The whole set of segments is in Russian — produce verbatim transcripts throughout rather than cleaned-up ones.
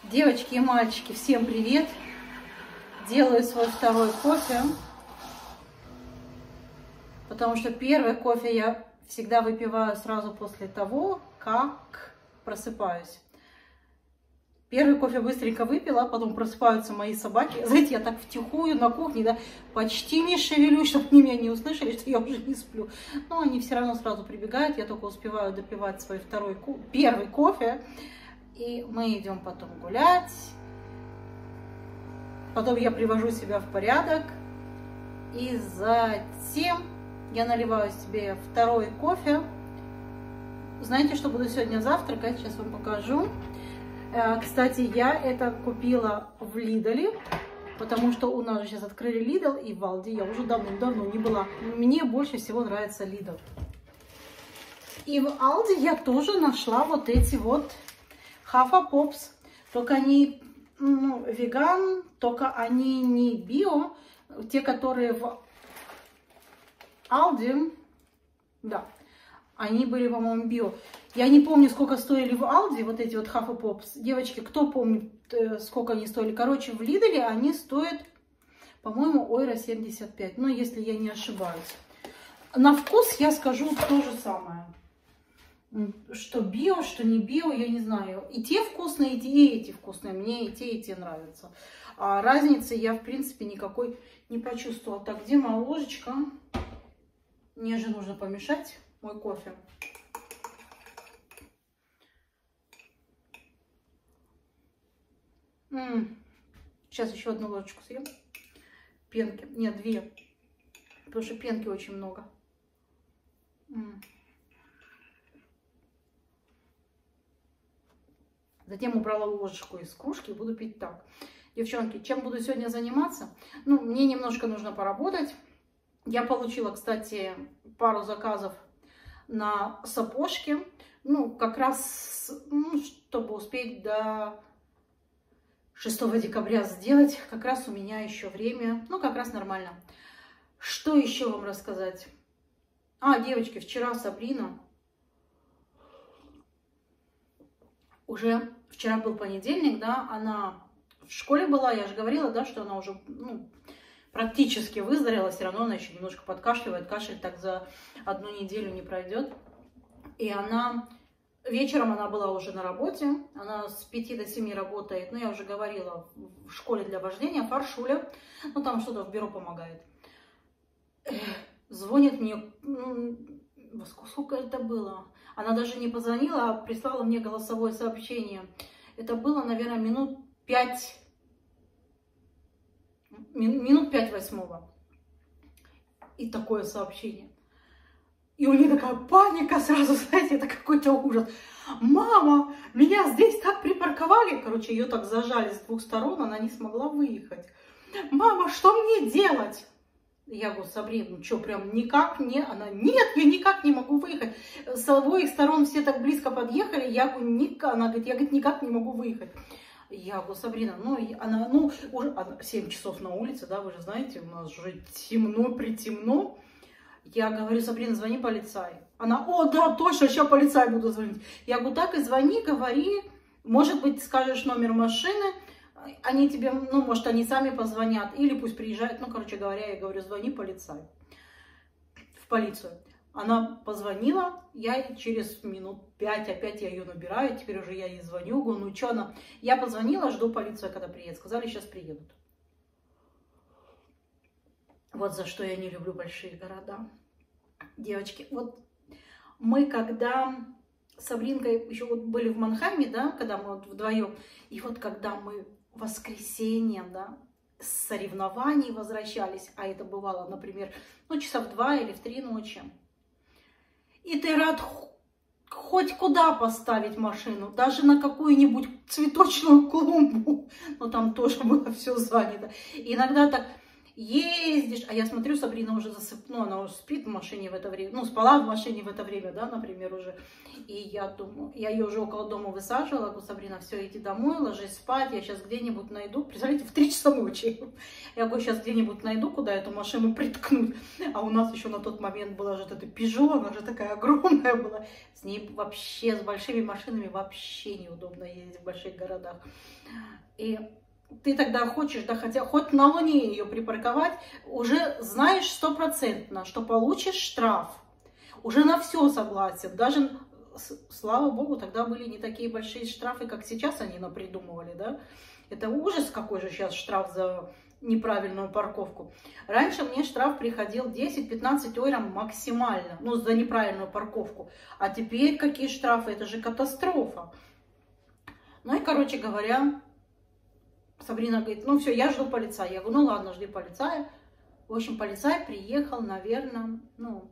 Девочки и мальчики, всем привет! Делаю свой второй кофе, потому что первый кофе я всегда выпиваю сразу после того, как просыпаюсь. Первый кофе быстренько выпила, потом просыпаются мои собаки. Знаете, я так втихую на кухне, да, почти не шевелюсь, чтобы они меня не услышали, что я уже не сплю. Но они все равно сразу прибегают, я только успеваю допивать свой второй, первый кофе. И мы идем потом гулять. Потом я привожу себя в порядок. И затем я наливаю себе второй кофе. Знаете, что буду сегодня завтракать? Сейчас вам покажу. Кстати, я это купила в Лидле, потому что у нас сейчас открыли Лидл и в Алди. Я уже давно-давно не была. Мне больше всего нравится Лидл. И в Алди я тоже нашла вот эти вот Хафа Попс, только они ну, веган, только они не био. Те, которые в Алди, да, они были, по-моему, био. Я не помню, сколько стоили в Алди вот эти вот Хафа Попс. Девочки, кто помнит, сколько они стоили? Короче, в Лидле они стоят, по-моему, ойра семьдесят пять, ну, если я не ошибаюсь. На вкус я скажу то же самое. Что био, что не био, я не знаю. И те вкусные, и, те, и эти вкусные. Мне и те, и те нравятся. А разницы я, в принципе, никакой не почувствовала. Так, где моя ложечка? Мне же нужно помешать мой кофе. М -м. Сейчас еще одну ложечку съем. Пенки. Нет, две. Потому что пенки очень много. М -м. Затем убрала ложечку из кружки и буду пить так. Девчонки, чем буду сегодня заниматься? Ну, мне немножко нужно поработать. Я получила, кстати, пару заказов на сапожки. Ну, как раз, ну, чтобы успеть до шестого декабря сделать. Как раз у меня еще время. Ну, как раз нормально. Что еще вам рассказать? А, девочки, вчера Сабрина... Уже вчера был понедельник, да, она в школе была, я же говорила, да, что она уже ну, практически выздоровела, все равно она еще немножко подкашливает, кашель так за одну неделю не пройдет. И она, вечером она была уже на работе, она с пяти до семи работает, ну, я уже говорила, в школе для вождения, Фаршуля, ну, там что-то в бюро помогает. Звонит мне, ну, сколько это было? Она даже не позвонила, а прислала мне голосовое сообщение. Это было, наверное, минут пять, минут пять восьмого. И такое сообщение. И у нее такая паника сразу, знаете, это какой-то ужас. Мама, меня здесь так припарковали. Короче, ее так зажали с двух сторон, она не смогла выехать. Мама, что мне делать? Я говорю, Сабрина, ну что, прям никак не... Она, нет, я никак не могу выехать. С обоих сторон все так близко подъехали. Я говорю, никак... Она говорит, я говорит, никак не могу выехать. Я говорю, Сабрина, ну, она, ну, уже семь часов на улице, да, вы же знаете, у нас уже темно, притемно. Я говорю, Сабрина, звони полицай. Она, о, да, точно, сейчас полицай буду звонить. Я говорю, так и звони, говори. Может быть, скажешь номер машины. Они тебе, ну, может, они сами позвонят, или пусть приезжают, ну, короче говоря, я говорю, звони полицай, в полицию. Она позвонила, я через минут пять опять я ее набираю, теперь уже я ей звоню, говорю, ну, что она, я позвонила, жду полицию, когда приедет, сказали, сейчас приедут. Вот за что я не люблю большие города. Девочки, вот мы когда с Сабринкой еще вот были в Манхайме, да, когда мы вот вдвоем, и вот когда мы воскресеньем, да, с соревнований возвращались, а это бывало, например, ну, часа в два или в три ночи, и ты рад хоть куда поставить машину, даже на какую-нибудь цветочную клумбу, но там тоже было все занято. И иногда так, ездишь, а я смотрю, Сабрина уже засып... ну, она уже спит в машине в это время, ну, спала в машине в это время, да, например, уже. И я думаю, я ее уже около дома высаживала, говорю, Сабрина, все, иди домой, ложись спать, я сейчас где-нибудь найду, представляете, в три часа ночи. Я говорю, сейчас где-нибудь найду, куда эту машину приткнуть. А у нас еще на тот момент была же эта Пежо, она же такая огромная была. С ней вообще, с большими машинами вообще неудобно ездить в больших городах. И ты тогда хочешь, да, хотя хоть на Луне ее припарковать, уже знаешь стопроцентно, что получишь штраф. Уже на все согласен. Даже, слава богу, тогда были не такие большие штрафы, как сейчас они напридумывали, да. Это ужас, какой же сейчас штраф за неправильную парковку. Раньше мне штраф приходил десять-пятнадцать евро максимально, ну, за неправильную парковку. А теперь какие штрафы? Это же катастрофа. Ну и, короче говоря, Сабрина говорит, ну все, я жду полицая. Я говорю, ну ладно, жди полицая. В общем, полицай приехал, наверное, ну,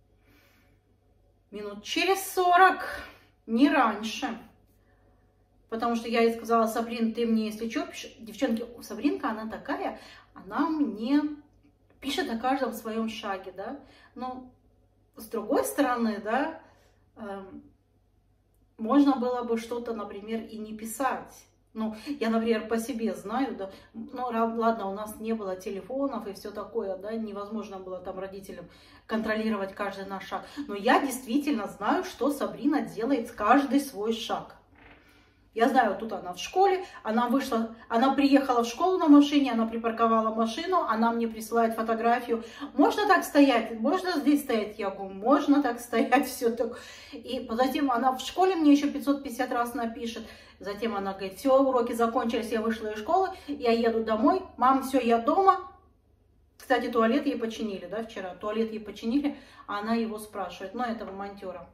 минут через сорок, не раньше. Потому что я ей сказала, Сабрин, ты мне, если что, пишешь. Девчонки, Сабринка, она такая, она мне пишет о каждом своем шаге, да. Но с другой стороны, да, э, можно было бы что-то, например, и не писать. Ну, я, например, по себе знаю, да, ну, ладно, у нас не было телефонов и все такое, да, невозможно было там родителям контролировать каждый наш шаг. Но я действительно знаю, что Сабрина делает каждый свой шаг. Я знаю, тут она в школе, она вышла, она приехала в школу на машине, она припарковала машину, она мне присылает фотографию. Можно так стоять? Можно здесь стоять? Я говорю, можно так стоять, все так. И затем она в школе мне еще пятьсот пятьдесят раз напишет. Затем она говорит, все, уроки закончились, я вышла из школы, я еду домой, мам, все, я дома. Кстати, туалет ей починили, да, вчера, туалет ей починили, а она его спрашивает, ну, этого монтера.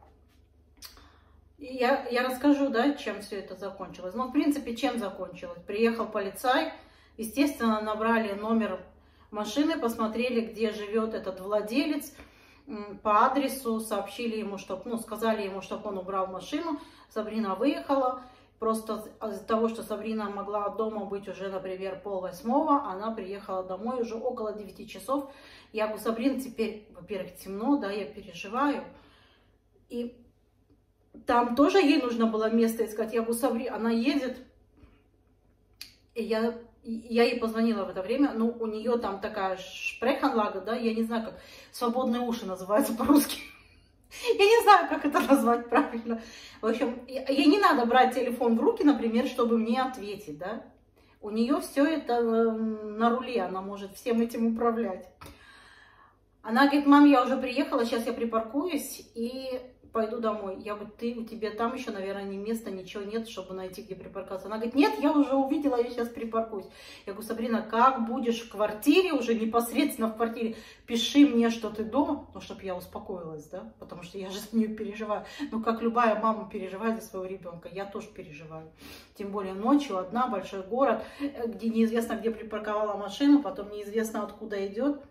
Я, я расскажу, да, чем все это закончилось. Ну, в принципе, чем закончилось? Приехал полицай, естественно, набрали номер машины, посмотрели, где живет этот владелец, по адресу, сообщили ему, чтобы, ну, сказали ему, чтобы он убрал машину. Сабрина выехала. Просто из-за того, что Сабрина могла дома быть уже, например, пол восьмого, она приехала домой уже около девяти часов. Я говорю, Сабрина, теперь, во-первых, темно, да, я переживаю. И там тоже ей нужно было место искать. Я говорю, Сабрина, она едет. И я, я ей позвонила в это время. Ну, у нее там такая шпреханлага, да, я не знаю, как свободные уши называется по-русски. Я не знаю, как это назвать правильно. В общем, ей не надо брать телефон в руки, например, чтобы мне ответить, да. У нее все это на руле, она может всем этим управлять. Она говорит, мам, я уже приехала, сейчас я припаркуюсь и пойду домой. Я говорю, ты, у тебя там еще, наверное, ни места, ничего нет, чтобы найти, где припарковаться. Она говорит, нет, я уже увидела, я сейчас припаркуюсь. Я говорю, Сабрина, как будешь в квартире, уже непосредственно в квартире, пиши мне, что ты дома, ну, чтобы я успокоилась, да, потому что я же за нее переживаю. Ну, как любая мама переживает за своего ребенка, я тоже переживаю. Тем более ночью, одна, большой город, где неизвестно, где припарковала машину, потом неизвестно, откуда идет.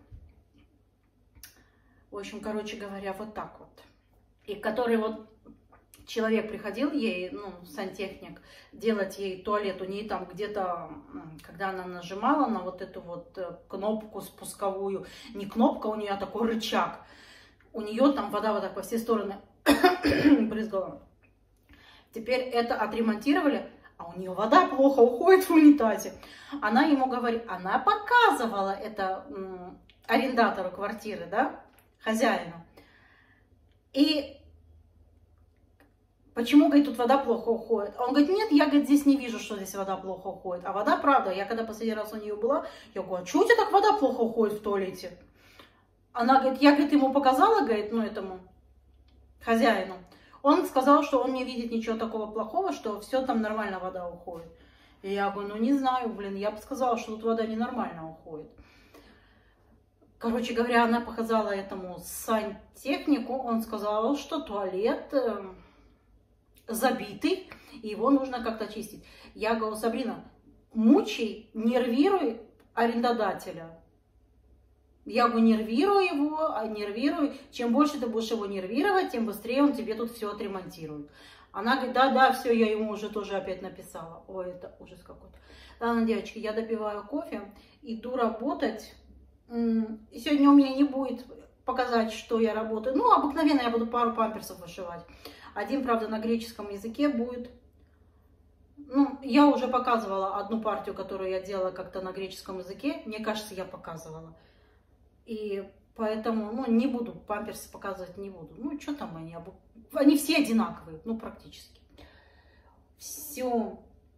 В общем, короче говоря, вот так вот. И который вот человек приходил ей, ну, сантехник, делать ей туалет, у нее там где-то, когда она нажимала на вот эту вот кнопку спусковую, не кнопка у нее, а такой рычаг, у нее там вода вот так во все стороны брызгала. Теперь это отремонтировали, а у нее вода плохо уходит в унитазе. Она ему говорит, она показывала это м, арендатору квартиры, да, хозяину. И почему, говорит, тут вода плохо уходит? А он говорит, нет, я, говорит, здесь не вижу, что здесь вода плохо уходит. А вода, правда, я когда последний раз у нее была, я говорю, а что у тебя так вода плохо уходит в туалете? Она говорит, я, говорит, ему показала, говорит, ну, этому хозяину. Он сказал, что он не видит ничего такого плохого, что все там нормально вода уходит. И я говорю, ну, не знаю, блин, я бы сказала, что тут вода ненормально уходит. Короче говоря, она показала этому сантехнику, он сказал, что туалет э, забитый, и его нужно как-то чистить. Я говорю, Сабрина, мучай, нервируй арендодателя. Я говорю, нервируй его, а нервируй. Чем больше ты будешь его нервировать, тем быстрее он тебе тут все отремонтирует. Она говорит, да-да, все, я ему уже тоже опять написала. Ой, это ужас какой-то. Ладно, девочки, я допиваю кофе, иду работать. Сегодня у меня не будет показать, что я работаю. Ну, обыкновенно я буду пару памперсов вышивать. Один, правда, на греческом языке будет. Ну, я уже показывала одну партию, которую я делала как-то на греческом языке. Мне кажется, я показывала. И поэтому, ну, не буду, памперсы показывать не буду. Ну, что там они? Они все одинаковые, ну, практически. Все.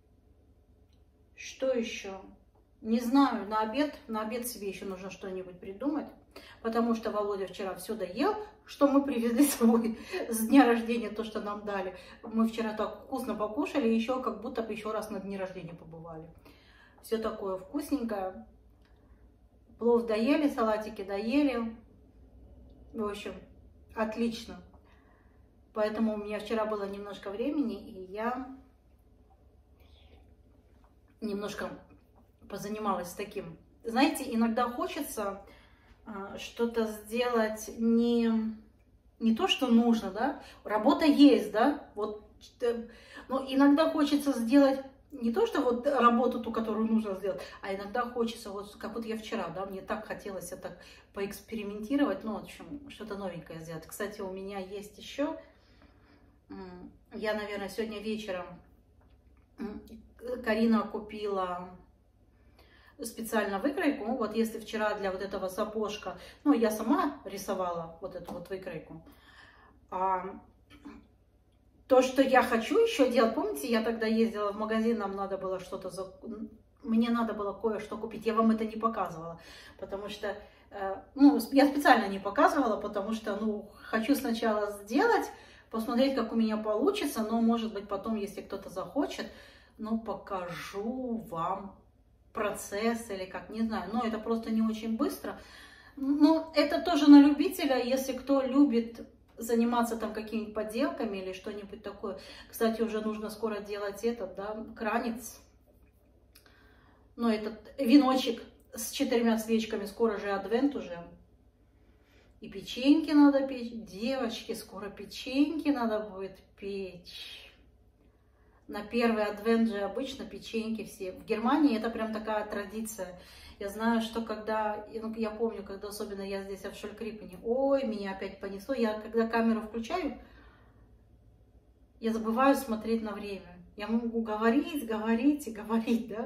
Что еще? Не знаю, на обед, на обед себе еще нужно что-нибудь придумать. Потому что Володя вчера все доел, что мы привезли с собой с дня рождения, то, что нам дали. Мы вчера так вкусно покушали, еще как будто бы еще раз на дне рождения побывали. Все такое вкусненькое. Плов доели, салатики доели. В общем, отлично. Поэтому у меня вчера было немножко времени, и я немножко позанималась таким. Знаете, иногда хочется что-то сделать не, не то, что нужно, да, работа есть, да, вот, но иногда хочется сделать не то, что вот работу ту, которую нужно сделать, а иногда хочется, вот, как вот я вчера, да, мне так хотелось это поэкспериментировать, ну, в общем, что-то новенькое сделать. Кстати, у меня есть еще, я, наверное, сегодня вечером, Карина купила специально выкройку. Вот если вчера для вот этого сапожка, ну, я сама рисовала вот эту вот выкройку. А то, что я хочу еще делать, помните, я тогда ездила в магазин, нам надо было что-то, за... мне надо было кое-что купить. Я вам это не показывала, потому что, ну, я специально не показывала, потому что, ну, хочу сначала сделать, посмотреть, как у меня получится, но, может быть, потом, если кто-то захочет, ну, покажу вам процесс или как, не знаю, но это просто не очень быстро. Ну, это тоже на любителя, если кто любит заниматься там какими-нибудь поделками или что-нибудь такое. Кстати, уже нужно скоро делать этот, да, кранец. Ну, этот веночек с четырьмя свечками, скоро же адвент уже. И печеньки надо печь. Девочки, скоро печеньки надо будет печь. На первый адвент же обычно печеньки все. В Германии это прям такая традиция. Я знаю, что когда, ну, я помню, когда особенно я здесь в Шолькрипене, ой, меня опять понесло. Я когда камеру включаю, я забываю смотреть на время. Я могу говорить, говорить и говорить, да.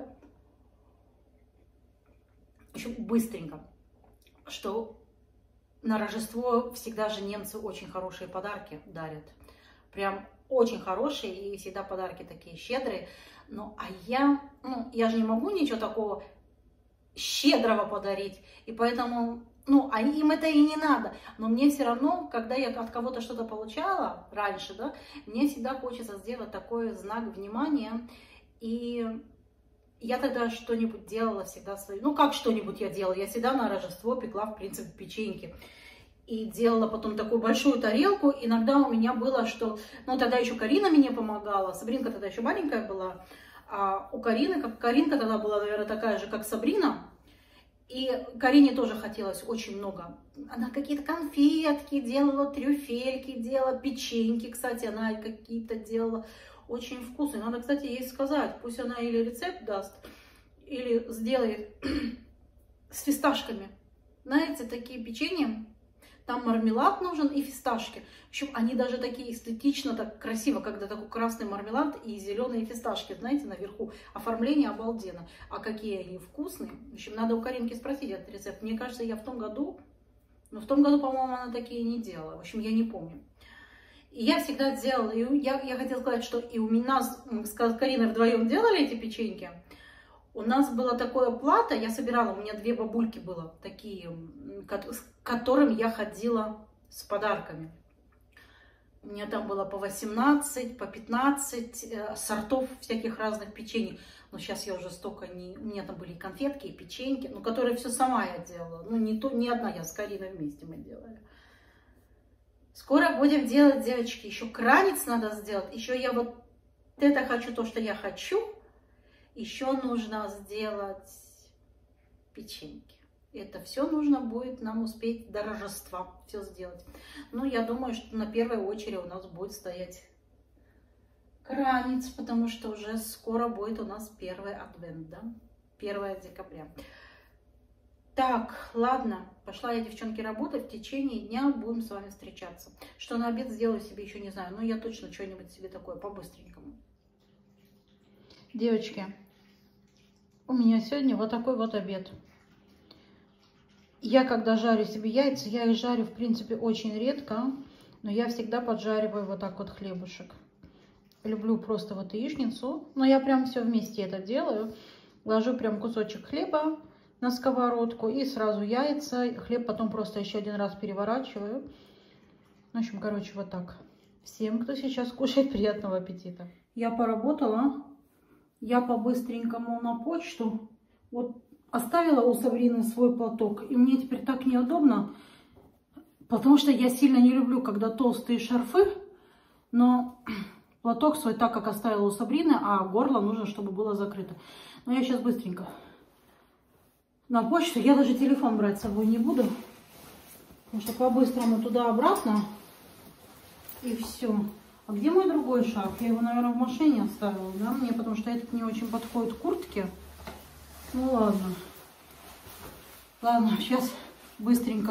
Еще быстренько, что на Рождество всегда же немцы очень хорошие подарки дарят. Прям очень хорошие, и всегда подарки такие щедрые. Ну, а я, ну, я же не могу ничего такого щедрого подарить. И поэтому, ну, а им это и не надо. Но мне все равно, когда я от кого-то что-то получала раньше, да, мне всегда хочется сделать такой знак внимания. И я тогда что-нибудь делала всегда свои. Ну, как что-нибудь я делала? Я всегда на Рождество пекла, в принципе, печеньки. И делала потом такую большую тарелку. Иногда у меня было, что... Ну, тогда еще Карина мне помогала. Сабринка тогда еще маленькая была. А у Карины, как Каринка тогда была, наверное, такая же, как Сабрина. И Карине тоже хотелось очень много. Она какие-то конфетки делала, трюфельки делала, печеньки, кстати, она какие-то делала. Очень вкусные. Надо, кстати, ей сказать. Пусть она или рецепт даст, или сделает с фисташками. Знаете, такие печенья... Там мармелад нужен и фисташки. В общем, они даже такие эстетично, так красиво, когда такой красный мармелад и зеленые фисташки, знаете, наверху. Оформление обалденно. А какие они вкусные. В общем, надо у Каринки спросить этот рецепт. Мне кажется, я в том году, но в том году, по-моему, она такие не делала. В общем, я не помню. И я всегда делала, и я, я хотела сказать, что и у нас, мы с Кариной вдвоем делали эти печеньки. У нас было такое плато, я собирала, у меня две бабульки было, такие, с которым я ходила с подарками. У меня там было по восемнадцать, по пятнадцать сортов всяких разных печенье. Но сейчас я уже столько не... У меня там были и конфетки, и печеньки, ну, которые все сама я делала. Ну, не, то, не одна я, с Кариной вместе мы делали. Скоро будем делать, девочки, еще кранец надо сделать. Еще я вот это хочу, то, что я хочу. Еще нужно сделать печеньки. Это все нужно будет нам успеть до Рождества все сделать. Ну, я думаю, что на первой очереди у нас будет стоять кранец, потому что уже скоро будет у нас первый адвент, да? первое декабря. Так, ладно, пошла я, девчонки, работать. В течение дня будем с вами встречаться. Что на обед сделаю себе, еще не знаю. Но я точно что-нибудь себе такое по-быстренькому. Девочки, у меня сегодня вот такой вот обед. Я когда жарю себе яйца, я их жарю, в принципе, очень редко. Но я всегда поджариваю вот так вот хлебушек. Люблю просто вот яичницу. Но я прям все вместе это делаю. Ложу прям кусочек хлеба на сковородку и сразу яйца. Хлеб потом просто еще один раз переворачиваю. В общем, короче, вот так. Всем, кто сейчас кушает, приятного аппетита. Я поработала. Я по-быстренькому на почту. Вот оставила у Сабрины свой платок. И мне теперь так неудобно. Потому что я сильно не люблю, когда толстые шарфы. Но платок свой так, как оставила у Сабрины, а горло нужно, чтобы было закрыто. Но я сейчас быстренько на почту. Я даже телефон брать с собой не буду. Потому что по-быстрому туда-обратно. И все. А где мой другой шарф? Я его, наверное, в машине оставила, да? Мне, потому что этот не очень подходит к куртке. Ну ладно. Ладно, сейчас быстренько.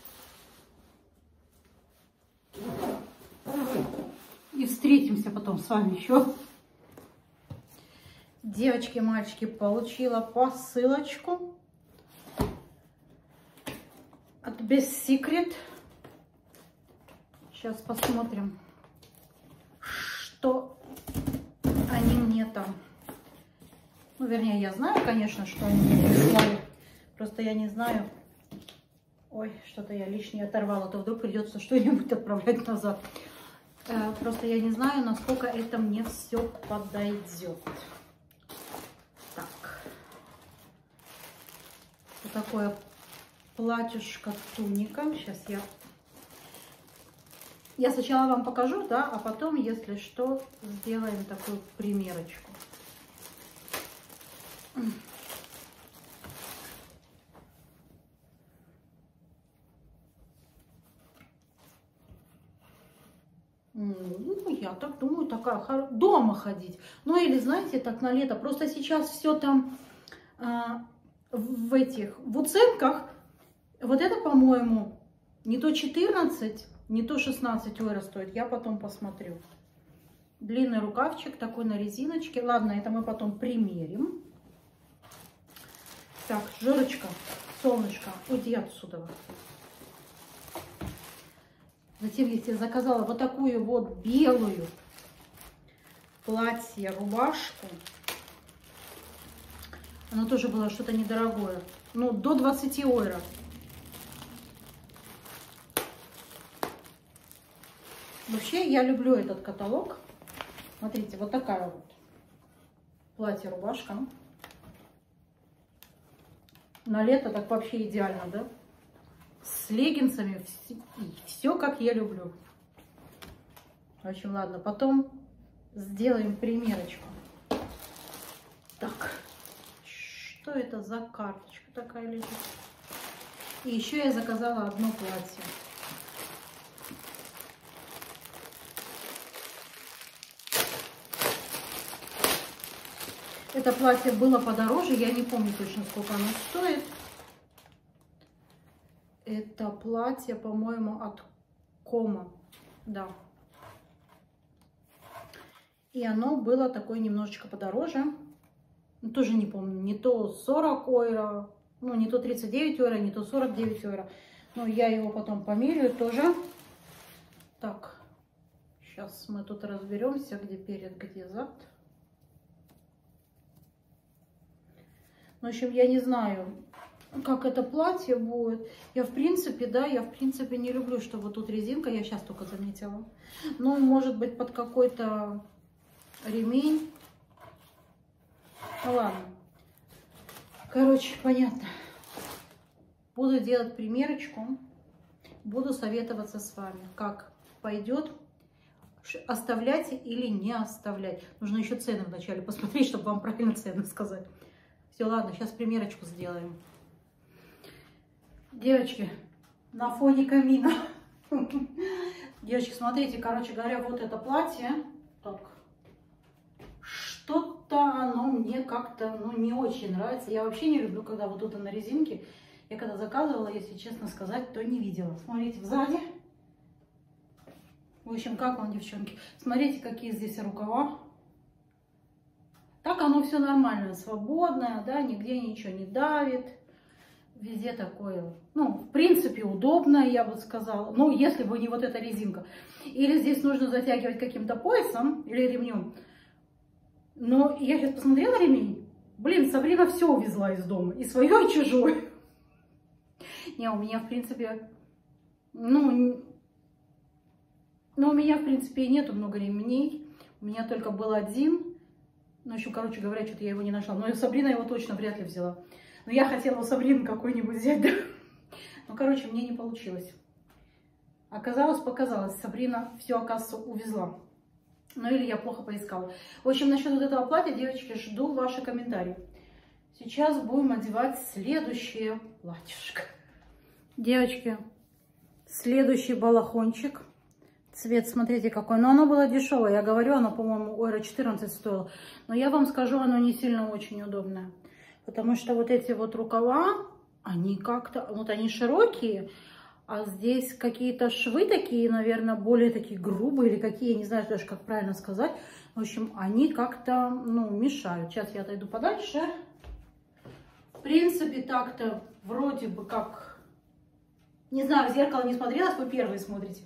И встретимся потом с вами еще. Девочки, мальчики, получила посылочку от Best Secret. Сейчас посмотрим, что они мне там. Ну, вернее, я знаю, конечно, что они мне прислали. Просто я не знаю. Ой, что-то я лишнее оторвала. То вдруг придется что-нибудь отправлять назад. Просто я не знаю, насколько это мне все подойдет. Так. Вот такое платьюшко-туника. Сейчас я... Я сначала вам покажу, да, а потом, если что, сделаем такую примерочку. Ну, я так думаю, такая дома ходить. Ну, или, знаете, так на лето. Просто сейчас все там а, в этих, в уценках. Вот это, по-моему, не то четырнадцать, не то шестнадцать евро стоит. Я потом посмотрю. Длинный рукавчик такой на резиночке. Ладно, это мы потом примерим. Так, Жорочка, солнышко, уйди отсюда. Затем я заказала вот такую вот белую платье, рубашку. Оно тоже было что-то недорогое. Ну, до двадцати евро. Вообще, я люблю этот каталог. Смотрите, вот такая вот платье-рубашка. На лето так вообще идеально, да? С леггинсами, все как я люблю. В общем, ладно, потом сделаем примерочку. Так, что это за карточка такая лежит? И еще я заказала одно платье. Это платье было подороже, я не помню точно, сколько оно стоит. Это платье, по-моему, от Кома. Да. И оно было такое немножечко подороже. Тоже не помню, не то сорок евро, ну не то тридцать девять евро, не то сорок девять евро. Но я его потом померяю тоже. Так, сейчас мы тут разберемся, где перед, где зад. В общем, я не знаю, как это платье будет. Я, в принципе, да, я, в принципе, не люблю, что вот тут резинка. Я сейчас только заметила. Ну, может быть, под какой-то ремень. Ну, ладно. Короче, понятно. Буду делать примерочку. Буду советоваться с вами, как пойдет. Оставлять или не оставлять. Нужно еще цены вначале посмотреть, чтобы вам правильно цены сказать. Все, ладно, сейчас примерочку сделаем. Девочки, на фоне камина. Девочки, смотрите, короче говоря, вот это платье. Так. Что-то оно мне как-то, ну, не очень нравится. Я вообще не люблю, когда вот тут на резинке. Я когда заказывала, если честно сказать, то не видела. Смотрите, сзади. В общем, как он, девчонки. Смотрите, какие здесь рукава. Так оно все нормально, свободное, да, нигде ничего не давит. Везде такое, ну, в принципе, удобно, я бы сказала. Ну, если бы не вот эта резинка. Или здесь нужно затягивать каким-то поясом или ремнем. Но я сейчас посмотрела ремень. Блин, Сабрина все увезла из дома. И свое, и чужое. Не, у меня, в принципе, ну, ну, у меня, в принципе, нету много ремней. У меня только был один. Ну, еще, короче говоря, что-то я его не нашла. Но Сабрина его точно вряд ли взяла. Но я хотела у Сабрины какой-нибудь взять, да? Ну, короче, мне не получилось. Оказалось, показалось. Сабрина все, оказывается, увезла. Ну, или я плохо поискала. В общем, насчет вот этого платья, девочки, жду ваши комментарии. Сейчас будем одевать следующее платьишко. Девочки, следующий балахончик. Цвет, смотрите, какой. Но оно было дешевое. Я говорю, оно, по-моему, евро четырнадцать стоило. Но я вам скажу, оно не сильно очень удобное. Потому что вот эти вот рукава, они как-то, вот они широкие, а здесь какие-то швы такие, наверное, более такие грубые, или какие, я не знаю даже, как правильно сказать. В общем, они как-то, ну, мешают. Сейчас я отойду подальше. В принципе, так-то вроде бы как, не знаю, в зеркало не смотрелась, вы первые смотрите.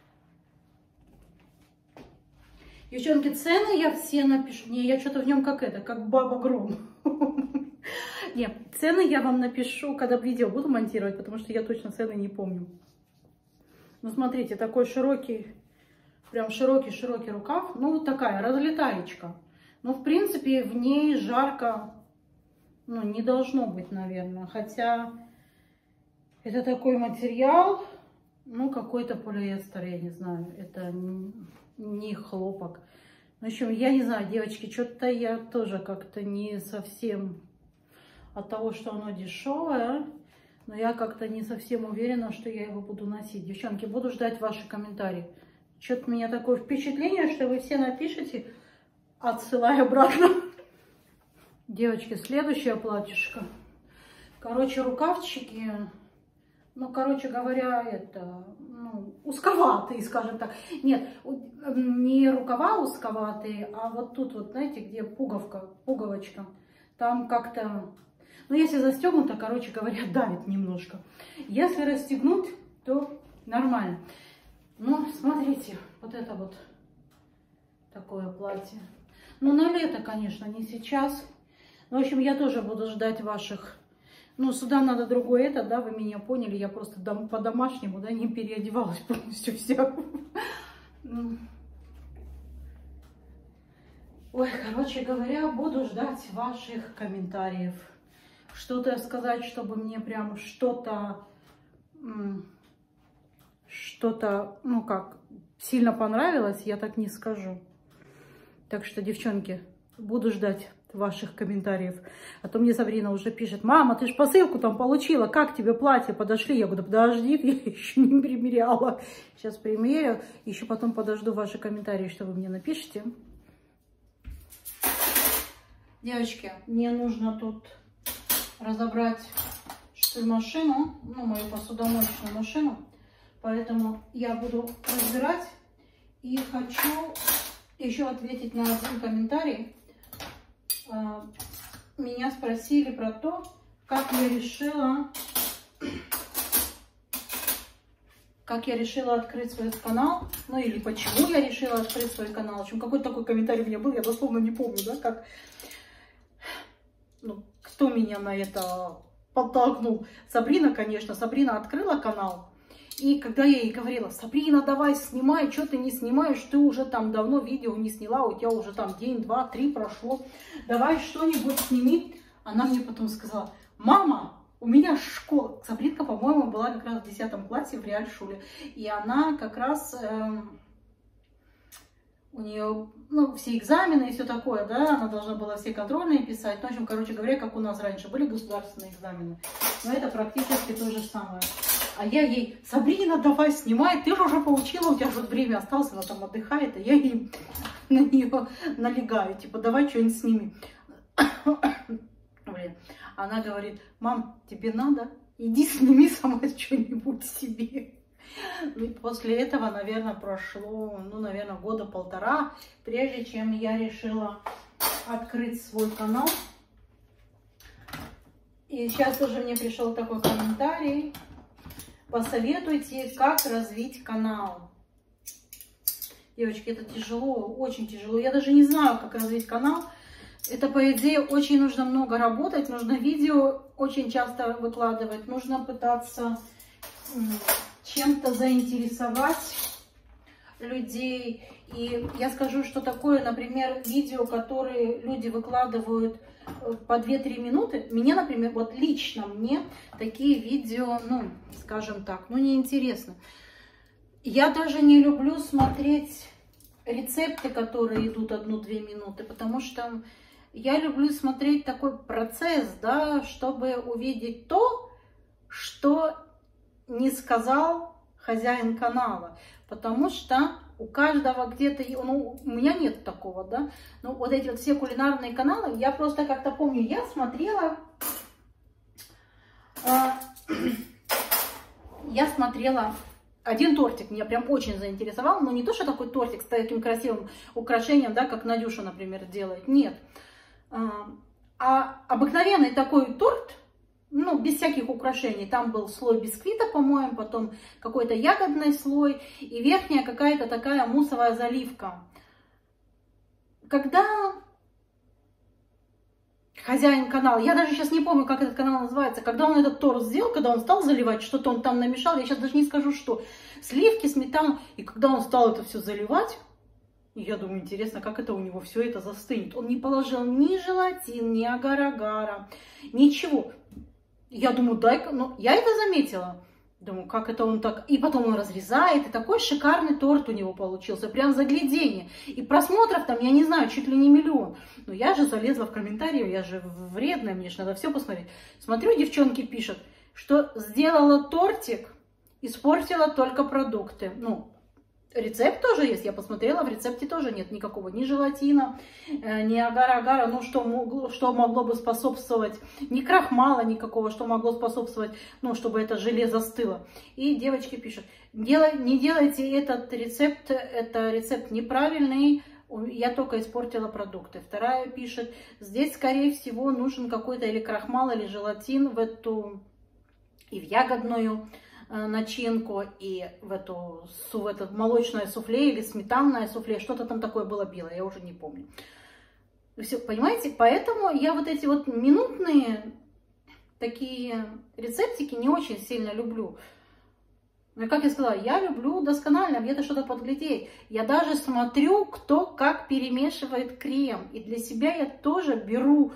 Девчонки, цены я все напишу. Не, я что-то в нем как это, как Баба Гром. Нет, цены я вам напишу, когда видео буду монтировать, потому что я точно цены не помню. Ну, смотрите, такой широкий, прям широкий-широкий рукав. Ну, вот такая, разлетаечка. Ну, в принципе, в ней жарко, ну, не должно быть, наверное. Хотя, это такой материал, ну, какой-то полиэстер, я не знаю. Это не хлопок. В общем, я не знаю, девочки, что-то я тоже как-то не совсем от того, что оно дешевое, но я как-то не совсем уверена, что я его буду носить. Девчонки, буду ждать ваши комментарии. Что-то у меня такое впечатление, что вы все напишите, отсылай обратно. Девочки, следующее платьишко. Короче, рукавчики, ну, короче говоря, это, ну, узковатые, скажем так. Нет, не рукава узковатые, а вот тут вот, знаете, где пуговка, пуговочка. Там как-то, ну, если застегнуто, короче говоря, давит немножко. Если расстегнуть, то нормально. Ну, смотрите, вот это вот такое платье. Ну, на лето, конечно, не сейчас. В общем, я тоже буду ждать ваших. Ну, сюда надо другое это, да, вы меня поняли. Я просто по-домашнему, да, не переодевалась полностью вся. Ой, короче говоря, буду ждать ваших комментариев. Что-то сказать, чтобы мне прям что-то, что-то, ну как, сильно понравилось, я так не скажу. Так что, девчонки, буду ждать ваших комментариев. А то мне Сабрина уже пишет: мама, ты же посылку там получила, как тебе платье подошли? Я говорю: подожди, я еще не примеряла. Сейчас примерю, еще потом подожду ваши комментарии, что вы мне напишите. Девочки, мне нужно тут разобрать штырь-машину, ну, мою посудомоечную машину. Поэтому я буду разбирать. И хочу еще ответить на один комментарий. Меня спросили про то, как я решила, как я решила открыть свой канал, ну или почему я решила открыть свой канал. В общем, какой-то такой комментарий у меня был, я дословно не помню, да, как, ну, кто меня на это подтолкнул. Сабрина, конечно, Сабрина открыла канал. И когда я ей говорила: Сабрина, давай снимай, что ты не снимаешь, ты уже там давно видео не сняла, у тебя уже там день, два, три прошло, давай что-нибудь сними. Она мне потом сказала: мама, у меня школа. Сабринка, по-моему, была как раз в десятом классе в реаль-шуле. И она как раз, э, у нее, ну, все экзамены и все такое, да, она должна была все контрольные писать. Ну, в общем, короче говоря, как у нас раньше были государственные экзамены. Но это практически то же самое. А я ей: Сабрина, давай снимай, ты же уже получила, у тебя же время осталось, она там отдыхает, а я ей на нее налегаю, типа, давай что-нибудь сними. Блин. Она говорит: мам, тебе надо? иди сними сама что-нибудь себе. Ну и после этого, наверное, прошло, ну, наверное, года полтора, прежде чем я решила открыть свой канал. И сейчас тоже мне пришел такой комментарий. Посоветуйте, как развить канал. Девочки, это тяжело, очень тяжело. Я даже не знаю, как развить канал. Это, по идее, очень нужно много работать. Нужно видео очень часто выкладывать. Нужно пытаться чем-то заинтересовать людей. И я скажу, что такое, например, видео, которые люди выкладывают по две-три минуты. Мне, например, вот лично мне такие видео, ну, скажем так, ну, неинтересны. Я даже не люблю смотреть рецепты, которые идут одну-две минуты, потому что я люблю смотреть такой процесс, да, чтобы увидеть то, что не сказал хозяин канала. Потому что у каждого где-то, ну, у меня нет такого, да, ну, вот эти вот все кулинарные каналы, я просто как-то помню, я смотрела, э, я смотрела один тортик, меня прям очень заинтересовал, но не то, что такой тортик с таким красивым украшением, да, как Надюша, например, делает, нет, а обыкновенный такой торт, ну, без всяких украшений. Там был слой бисквита, по-моему, потом какой-то ягодный слой и верхняя какая-то такая муссовая заливка. Когда хозяин канала, я даже сейчас не помню, как этот канал называется, когда он этот торт сделал, когда он стал заливать, что-то он там намешал, я сейчас даже не скажу, что, сливки, сметану, и когда он стал это все заливать, я думаю, интересно, как это у него все это застынет. Он не положил ни желатин, ни агар-агара, ничего. Я думаю, дай-ка, ну, я это заметила. Думаю, как это он так... И потом он разрезает, и такой шикарный торт у него получился, прям загляденье. И просмотров там, я не знаю, чуть ли не миллион. Но я же залезла в комментарии, я же вредная, мне же надо все посмотреть. Смотрю, девчонки пишут, что сделала тортик, испортила только продукты. Ну, рецепт тоже есть, я посмотрела, в рецепте тоже нет никакого ни желатина, ни агар-агара, ну, что могло, что могло бы способствовать, ни крахмала никакого, что могло способствовать, ну, чтобы это желе застыло. И девочки пишут, делай, не делайте этот рецепт, это рецепт неправильный, я только испортила продукты. Вторая пишет, здесь, скорее всего, нужен какой-то или крахмал, или желатин в эту, и в ягодную начинку, и в эту, в это молочное суфле или сметанное суфле, что-то там такое было белое, я уже не помню. Все, понимаете, поэтому я вот эти вот минутные такие рецептики не очень сильно люблю. Но, как я сказала, я люблю досконально где-то что-то подглядеть. Я даже смотрю, кто как перемешивает крем, и для себя я тоже беру,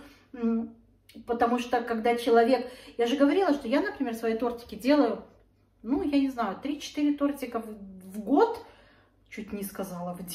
потому что когда человек, я же говорила, что я, например, свои тортики делаю, ну, я не знаю, три-четыре тортика в год, чуть не сказала в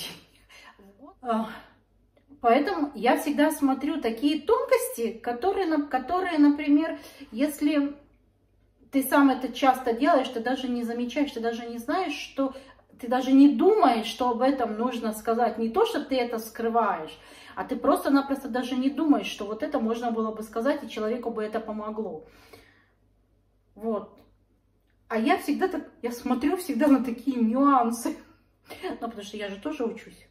день. Поэтому я всегда смотрю такие тонкости, которые, которые, например, если ты сам это часто делаешь, ты даже не замечаешь, ты даже не знаешь, что ты даже не думаешь, что об этом нужно сказать. Не то, что ты это скрываешь, а ты просто-напросто даже не думаешь, что вот это можно было бы сказать, и человеку бы это помогло. Вот. А я всегда так, я смотрю всегда на такие нюансы. Ну, потому что я же тоже учусь.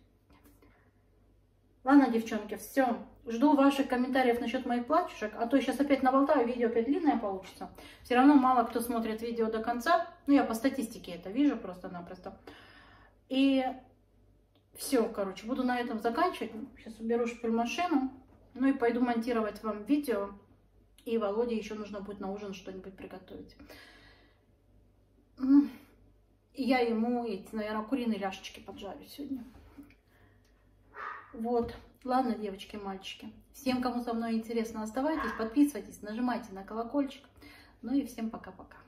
Ладно, девчонки, все. Жду ваших комментариев насчет моих платьишек. А то сейчас опять наболтаю, видео опять длинное получится. Все равно мало кто смотрит видео до конца. Ну, я по статистике это вижу просто-напросто. И все, короче, буду на этом заканчивать. Сейчас уберу шпильмашину. Ну и пойду монтировать вам видео. И Володе еще нужно будет на ужин что-нибудь приготовить. Я ему эти, наверное, куриные ляшечки поджарю сегодня. Вот. Ладно, девочки, мальчики. Всем, кому со мной интересно, оставайтесь, подписывайтесь, нажимайте на колокольчик. Ну и всем пока-пока.